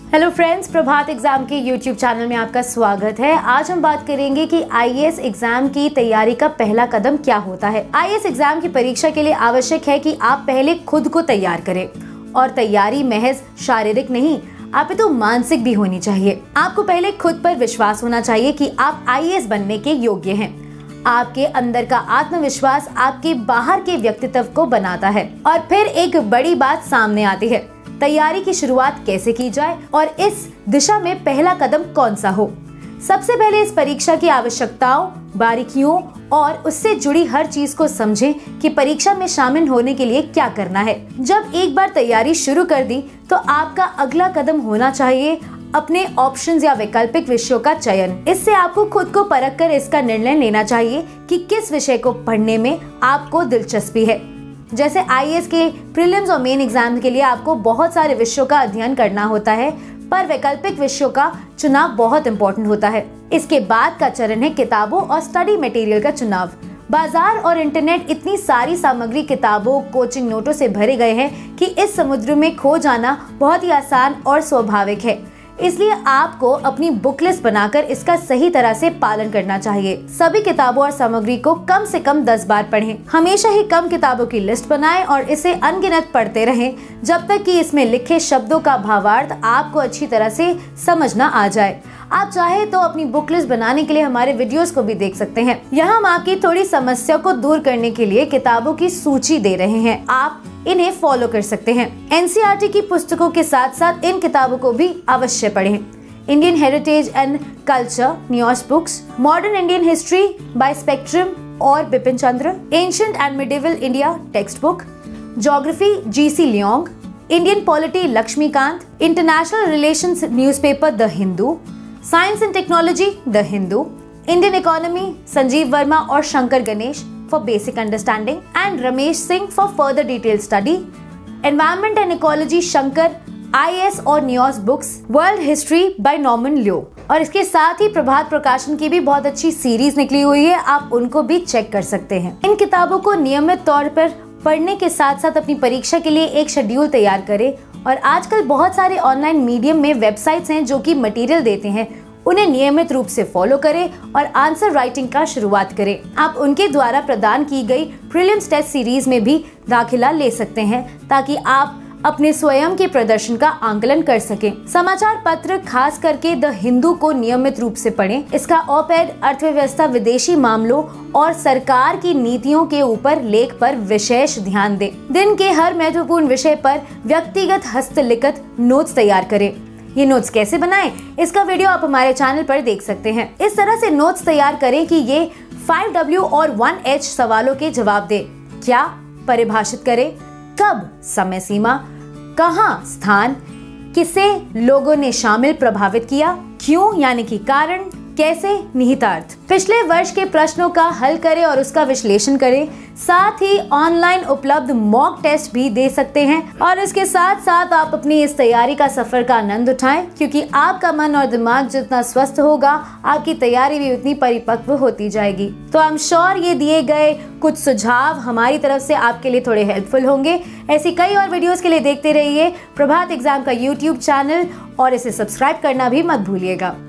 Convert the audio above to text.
Hello friends, Prabhat exam के YouTube channel में आपका स्वागत है। आज हम बात करेंगे कि आईएएस एग्जाम की तैयारी का पहला कदम क्या होता है। आईएएस एग्जाम की परीक्षा के लिए आवश्यक है कि आप पहले खुद को तैयार करें, और तैयारी महज शारीरिक नहीं, आप तो मानसिक भी होनी चाहिए। आपको पहले खुद पर विश्वास होना चाहिए कि आप आईएएस बनने के योग्य हैं। आपके अंदर का आत्मविश्वास आपके बाहर के व्यक्तित्व को बनाता है। और फिर एक बड़ी बात सामने आती है, तैयारी की शुरुआत कैसे की जाए और इस दिशा में पहला कदम कौन सा हो। सबसे पहले इस परीक्षा की आवश्यकताओं, बारीकियों और उससे जुड़ी हर चीज को समझें कि परीक्षा में शामिल होने के लिए क्या करना है। जब एक बार तैयारी शुरू कर दी तो आपका अगला कदम होना चाहिए अपने ऑप्शंस या वैकल्पिक विषयों का चयन। इससे आपको खुद को परख कर इसका निर्णय लेना चाहिए कि किस विषय को पढ़ने में आपको दिलचस्पी है। जैसे आईएएस के प्रीलिम्स और मेन एग्जाम के लिए आपको बहुत सारे विषयों का अध्ययन करना होता है, पर वैकल्पिक विषयों का चुनाव बहुत इंपॉर्टेंट होता है। इसके बाद का चरण है किताबों और स्टडी मटेरियल का चुनाव। बाजार और इंटरनेट इतनी सारी सामग्री, किताबों, कोचिंग नोटों से भरे गए हैं कि इस समुद्र में खो जाना बहुत ही आसान और स्वाभाविक है। इसलिए आपको अपनी बुक लिस्ट बनाकर इसका सही तरह से पालन करना चाहिए। सभी किताबों और सामग्री को कम से कम 10 बार पढ़ें। हमेशा ही कम किताबों की लिस्ट बनाएं और इसे अनगिनत पढ़ते रहें जब तक कि इसमें लिखे शब्दों का भावार्थ आपको अच्छी तरह से समझ न आ जाए। आप चाहे तो अपनी बुक लिस्ट बनाने के लिए हमारे वीडियोस को भी देख सकते हैं। यहाँ हम आपकी थोड़ी समस्या को दूर करने के लिए किताबों की सूची दे रहे हैं, आप इन्हें फॉलो कर सकते हैं। एनसीईआरटी की पुस्तकों के साथ साथ इन किताबों को भी अवश्य पढ़ें। Indian heritage and culture, news books, modern Indian history by spectrum और Bipin Chandra, ancient and medieval India text book, geography GC Leong, Indian polity Laxmikanth, international relations newspaper the Hindu, science and technology the Hindu, Indian economy Sanjeev Verma और Shankar Ganesh for basic understanding and Ramesh Singh for further detailed study, Environment and Ecology Shankar, IAS और news books, world history by Norman Leo. और इसके साथ ही प्रभात प्रकाशन की भी बहुत अच्छी सीरीज निकली हुई है, आप उनको भी चेक कर सकते हैं। इन किताबों को नियमित तौर पर पढ़ने के साथ साथ अपनी परीक्षा के लिए एक शेड्यूल तैयार करें। और आजकल बहुत सारे ऑनलाइन मीडियम में वेबसाइट्स हैं जो कि मटेरियल देते हैं, उन्हें नियमित रूप से फॉलो करें और आंसर राइटिंग का शुरुआत करें। आप उनके द्वारा प्रदान की गई प्रीलिम्स टेस्ट सीरीज में भी दाखिला ले सकते हैं ताकि आप अपने स्वयं के प्रदर्शन का आंकलन कर सकें। समाचार पत्र खास करके द हिंदू को नियमित रूप से पढ़ें। इसका ऑप-एड, अर्थव्यवस्था, विदेशी मामलों और सरकार की नीतियों के ऊपर लेख पर विशेष ध्यान दें। दिन के हर महत्वपूर्ण विषय पर व्यक्तिगत हस्तलिखित नोट्स तैयार करें। ये नोट्स कैसे बनाएं, इसका वीडियो आप हमारे चैनल पर देख सकते हैं। इस तरह से नोट्स तैयार करें कि ये 5W और 1H सवालों के जवाब दे। क्या परिभाषित करें, कब, समय सीमा, कहां, स्थान, किसे लोगों ने शामिल प्रभावित किया, क्यों यानी कि कारण, कैसे, निहितार्थ। पिछले वर्ष के प्रश्नों का हल करें और उसका विश्लेषण करें। साथ ही ऑनलाइन उपलब्ध मॉक टेस्ट भी दे सकते हैं। और इसके साथ साथ आप अपनी इस तैयारी का सफर का आनंद उठाएं, क्योंकि आपका मन और दिमाग जितना स्वस्थ होगा, आपकी तैयारी भी उतनी परिपक्व होती जाएगी। तो आई एम श्योर ये दिए गए कुछ सुझाव हमारी तरफ से आपके लिए थोड़े हेल्पफुल होंगे। ऐसी कई और वीडियोस के लिए देखते रहिए प्रभात एग्जाम का यूट्यूब चैनल और इसे सब्सक्राइब करना भी मत भूलिएगा।